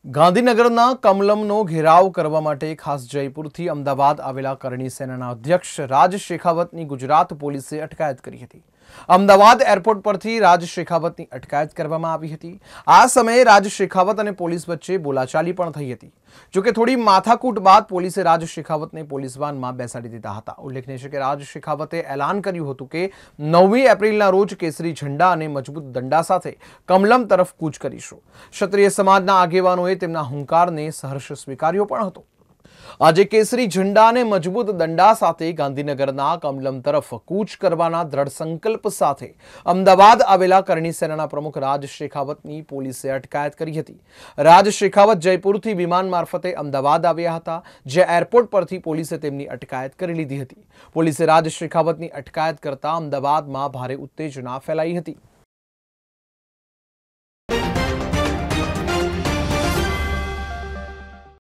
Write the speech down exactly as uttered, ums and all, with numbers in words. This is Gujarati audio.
ગાંધીનગરના કમલમનો ઘેરાવ કરવા માટે ખાસ જયપુરથી અમદાવાદ આવેલા કરણી સેનાના અધ્યક્ષ રાજ શેખાવતની ગુજરાત પોલીસે અટકાયત કરી હતી। અમદાવાદ એરપોર્ટ પરથી રાજ શેખાવતની અટકાયત કરવામાં આવી હતી। આ સમયે રાજ શેખાવત અને પોલીસ વચ્ચે બોલાચાલી પણ થઈ હતી। જોકે થોડી માથાકૂટ બાદ પોલીસે રાજ શેખાવતને પોલીસ વાનમાં બેસાડી દીધા હતા। ઉલ્લેખનીય છે કે રાજ શેખાવતે એલાન કર્યું હતું કે નવમી એપ્રિલના રોજ કેસરી ઝંડા અને મજબૂત દંડા સાથે કમલમ તરફ કૂચ કરીશું। ક્ષત્રિય સમાજના આગેવાનોએ તેમના હુંકારને સહર્ષ સ્વીકાર્યો પણ હતો। આજે કેસરી ઝંડા અને મજબૂત દંડા સાથે ગાંધીનગરના કમલમ તરફ કૂચ કરવાના દ્રઢ સંકલ્પ સાથે અમદાવાદ આવેલા કરણી સેનાના પ્રમુખ રાજ શેખાવતની પોલીસે અટકાયત કરી હતી। રાજ શેખાવત જયપુરથી વિમાન મારફતે અમદાવાદ આવ્યા હતા, જે એરપોર્ટ પરથી પોલીસે તેમની અટકાયત કરી લીધી હતી। પોલીસે રાજ શેખાવતની અટકાયત કરતા અમદાવાદમાં ભારે ઉત્તેજના ફેલાઈ હતી।